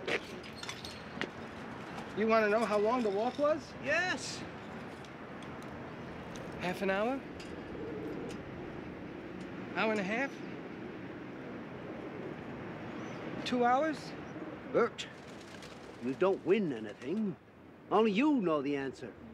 You want to know how long the walk was? Yes. Half an hour? Hour and a half? 2 hours? Bert, you don't win anything. Only you know the answer.